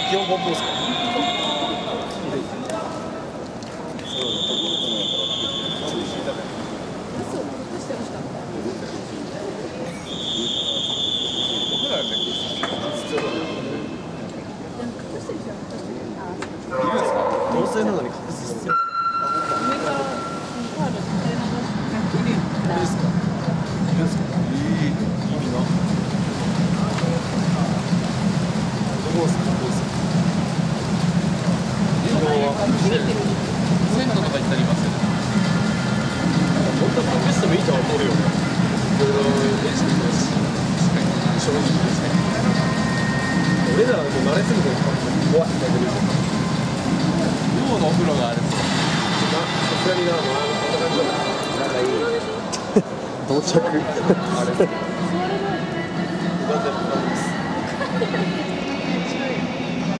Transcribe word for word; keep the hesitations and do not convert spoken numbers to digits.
基本ポンポンですか。同性なのに隠す必要ない。いいですか。いいですか。いい意味な。どうですか。どうですか。移動は銭湯とか行ったりますよね。本当は隠してもいいとは思うよ。いろいろ練習してますし、確かに正直ですね。俺らはもう慣れすぎて怖いだけど。寮のお風呂があると。さすがにな、もうあんな感じだ。仲いい。到着。あれ。